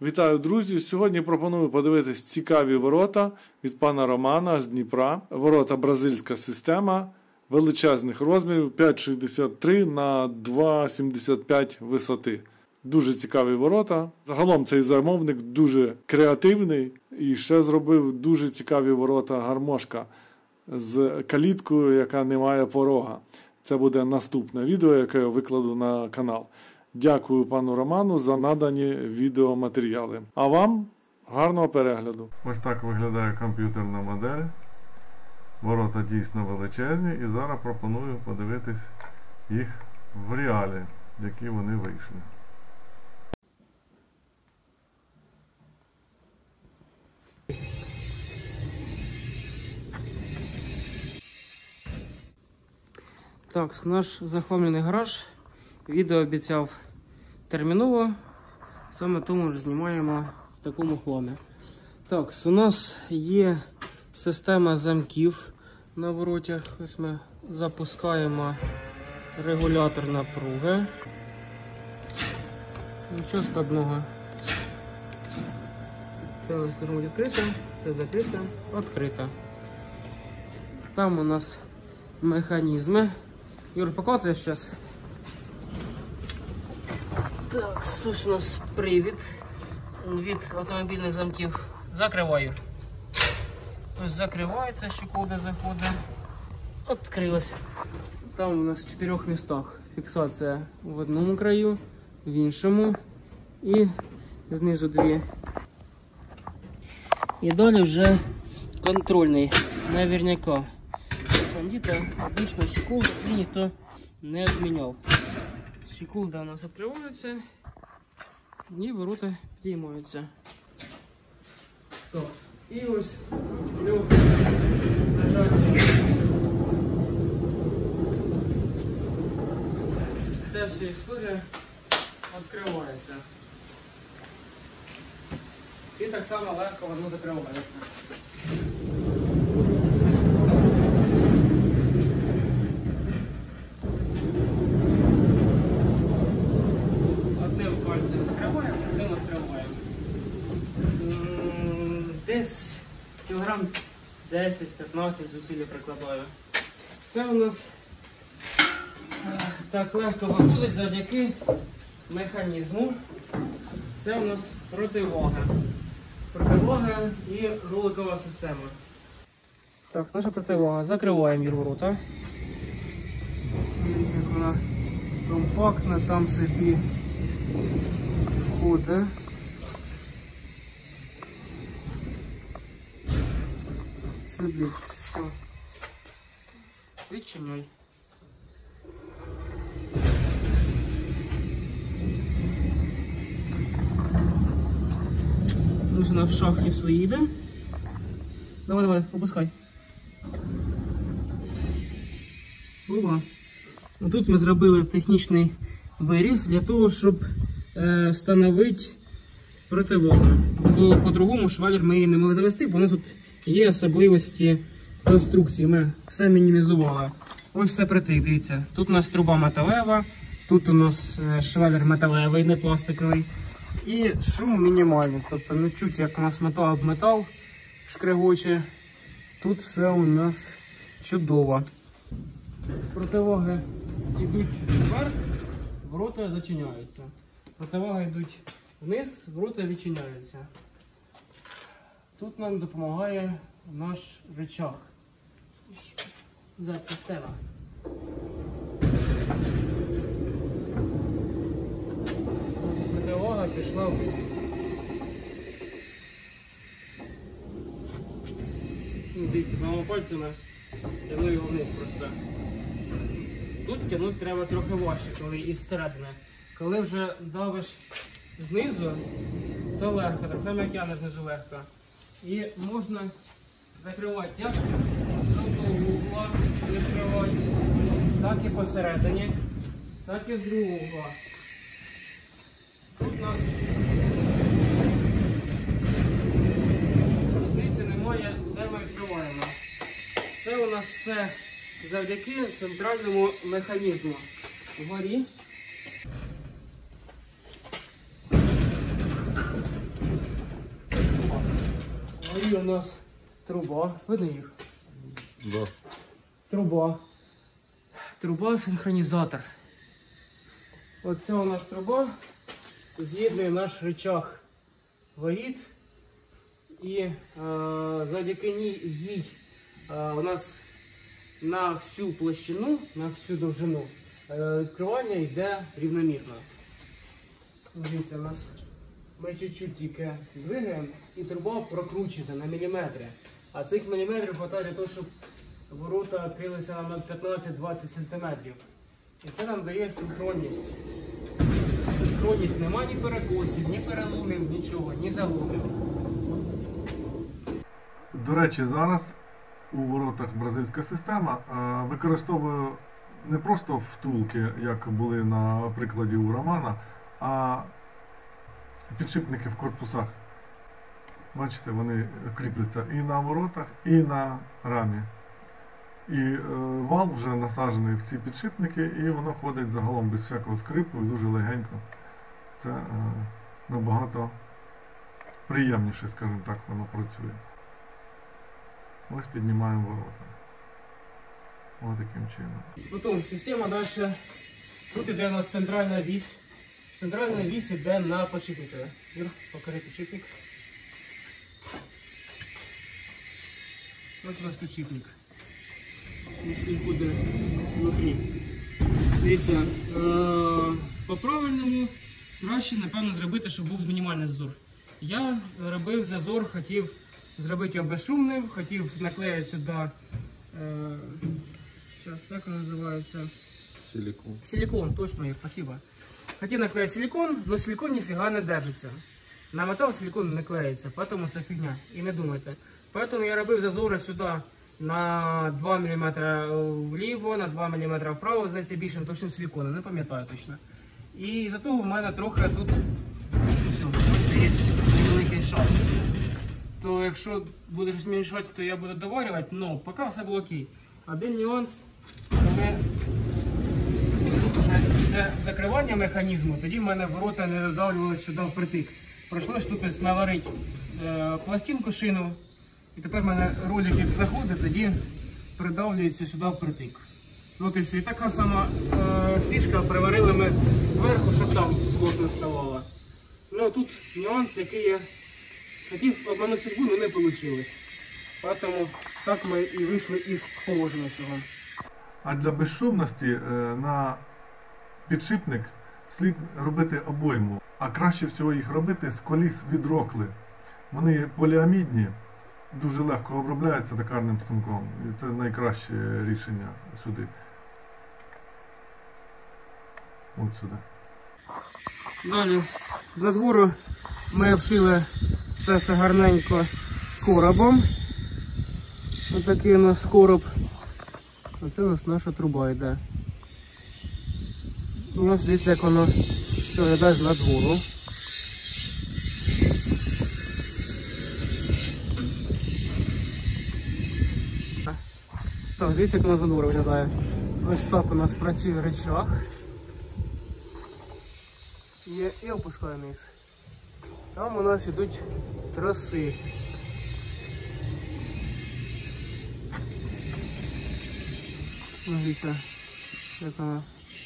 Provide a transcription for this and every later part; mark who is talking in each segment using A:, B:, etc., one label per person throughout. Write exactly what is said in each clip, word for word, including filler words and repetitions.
A: Вітаю, друзі! Сьогодні пропоную подивитись цікаві ворота від пана Романа з Дніпра. Ворота бразильська система, величезних розмірів, п'ять шістдесят три на два сімдесят п'ять висоти. Дуже цікаві ворота. Загалом цей замовник дуже креативний і ще зробив дуже цікаві ворота гармошка з каліткою, яка не має порога. Це буде наступне відео, яке я викладу на канал. Дякую пану Роману за надані відеоматеріали. А вам гарного перегляду. Ось так виглядає комп'ютерна модель. Ворота дійсно величезні і зараз пропоную подивитись їх в реалі, які вони вийшли.
B: Так, наш захламлений гараж. Відео обіцяв терміново, саме тому ж знімаємо в такому хламі. Так, у нас є система замків на воротях. Ось ми запускаємо регулятор напруги. Нічого складного. Це ось відкрито, це закрито, відкрито. Там у нас механізми. Юр, показує зараз. Так, ось у нас привід від автомобільних замків. Закриваю. Ось закривається, щеколда заходить. Відкрилась. Там у нас в чотирьох містах фіксація в одному краю, в іншому і знизу дві. І далі вже контрольний, наверняка. Кондитор, обычно щеколда і ніхто не відміняв. Щеколда у нас відкривається і ворота підіймаються. І ось легке нажаття. Ця вся історія відкривається. І так само легко воно закривається. Десь кілограм десять-п'ятнадцять зусилля прикладаю. Все у нас так легко виходить завдяки механізму. Це у нас противага. Противага і роликова система. Так, наша противага. Закриваємо її ворота. Дивіться, як вона компактна, там собі входить. Сюди, все. Відчиняй. Нужно в шахті в свої йде. Давай, давай, опускай. Ова. Тут ми зробили технічний виріз для того, щоб е, встановити противогу. Бо по-другому швалер ми її не могли завести, бо у нас тут є особливості конструкції, ми все мінімізували. Ось все притик, дивіться. Тут у нас труба металева, тут у нас швеллер металевий, не пластиковий. І шум мінімальний, тобто не чуть, як у нас метал об метал шкрегоче. Тут все у нас чудово. Противаги йдуть вверх, ворота зачиняються. Противаги йдуть вниз, ворота відчиняються. Тут нам допомагає наш рычаг. Зад-система. Ось противага пішла вниз. Дивіться, двома пальцями тягну його вниз просто. Тут тягнути треба трохи важче, коли із середини. Коли вже давиш знизу, то легко, так само як тягнеш знизу легко. І можна закривати як з одного угла відкривати, так і посередині, так і з другого угла. Тут у нас різниці немає, де ми відкриваємо. Це у нас все завдяки центральному механізму. Вгорі тоді у нас труба. Видно їх?
A: Да.
B: Труба. Труба синхронізатор. Оце у нас труба. З'єднує наш рычаг воріт. І е, завдяки їй е, у нас на всю площину, на всю довжину е, відкривання йде рівномірно. Дивіться, у нас ми чуть-чуть тільки двигаємо і труба прокручується на міліметри. А цих міліметрів вистачає для того, щоб ворота відкрилися на п'ятнадцять-двадцять сантиметрів. І це нам дає синхронність. Синхронність, нема ні перекосів, ні переломів, нічого, ні заломів.
A: До речі, зараз у воротах бразильська система використовує не просто втулки, як були на прикладі у Романа, а підшипники в корпусах. Бачите, вони кріпляться і на воротах, і на рамі. І е, вал вже насаджений в ці підшипники, і воно ходить загалом без всякого скрипу і дуже легенько. Це е, набагато приємніше, скажімо так, воно працює. Ось піднімаємо ворота. Ось таким чином.
B: Потім система далі. Тут йде у нас центральна вісь. Центральна вісь йде на підшипники. Юр, покажи підшипник. Ось у нас підшипник. Ось він буде внутрі. Дивіться, е по правильному краще, напевно, зробити, щоб був мінімальний зазор. Я робив зазор, хотів зробити його безшумним, хотів наклеїти сюди, е зараз як він називається?
A: Силикон.
B: Силикон, точно, спасибо. Хотів наклеїти силикон, але силикон ніфіга не держиться. На метал силикон не клеїться, тому це фігня. І не думайте. Тому я робив зазори сюди на два міліметри вліво, на два міліметри вправо, здається, більше на точно силикона, не пам'ятаю точно. І за того в мене трохи тут, все, бачите, є невеликий шар. То якщо буде щось мішати, то я буду доварювати, але поки все було окей. Один нюанс, коли для закривання механізму, тоді в мене ворота не додавлювалися сюди впритик. Прийшлось тут наварити е, пластинку шину, і тепер в мене ролик як заходить, тоді придавлюється сюди впритик. От і все. І така сама е, фішка, приварили ми зверху, щоб там плотно ставало. Ну тут нюанс, який я хотів обманути судьбу, але не вийшло. Тому так ми і вийшли із положення цього.
A: А для безшумності е, на підшипник слід робити обойму. А краще всього їх робити з коліс від рокли. Вони поліамідні, дуже легко обробляються токарним станком. І це найкраще рішення сюди. От сюди.
B: Далі з надвору ми обшили це все гарненько коробом. Ось такий у нас короб. Оце у нас наша труба йде. У нас дивіться, як воно все виглядає з надвору. Так, дивіться, як воно з надвору виглядає. Ось так у нас працює рычаг. І, і опускаю вниз. Там у нас йдуть троси. Дивіться, як воно.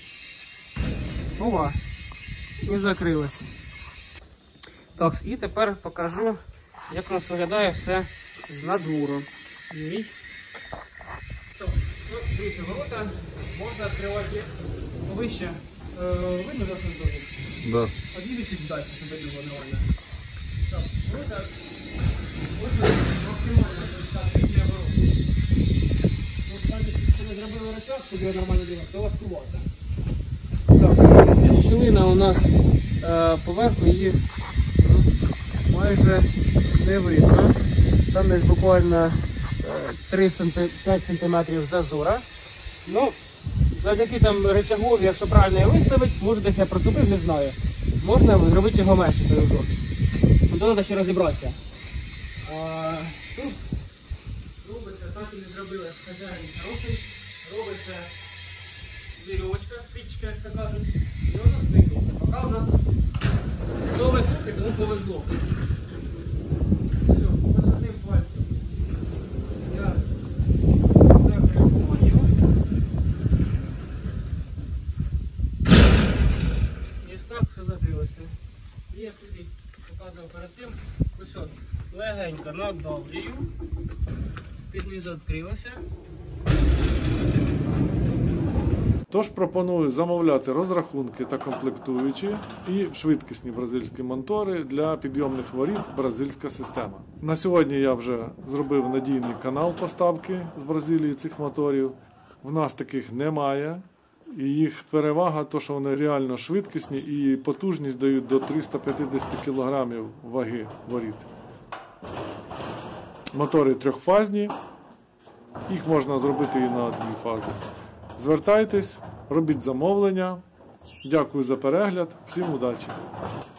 B: Ова! І закрилось. Так, і тепер покажу, як у нас виглядає все з надвору. Так, ну, дивіться, ворота можна відкривати вище. Е, видно за сенсором?
A: Да.
B: Подивіться далі, щоб було нормально. Так, ворота можна максимально відкривати ворота. Ну, кстати, якщо не зробили рычаг, щоб його нормально дивити, то важкувато. Так, щілина у нас е, поверху її ну, майже не видно. Там десь буквально е, три-п'ять сантиметрів зазора. Ну, завдяки там рычагу, якщо правильно його виставити, може десь я протупив, не знаю. Можна зробити його менше той узор. Тут треба ще розібратися. А, тут робиться, так і не зробили хазяїн хороший, робиться вірьовочка, птичка, як то кажуть, і вона стикається. Поки у нас довго сухий, тому повезло. Все, ось одним пальцем. показував перед цим. Ось от, легенько надавлюю, спідниця відкрилася.
A: Тож пропоную замовляти розрахунки та комплектуючі і швидкісні бразильські мотори для підйомних воріт «Бразильська система». На сьогодні я вже зробив надійний канал поставки з Бразилії цих моторів. В нас таких немає. І їх перевага, то що вони реально швидкісні і потужність дають до триста п'ятдесят кілограмів ваги воріт. Мотори трьохфазні, їх можна зробити і на дві фази. Звертайтесь, робіть замовлення. Дякую за перегляд, всім удачі!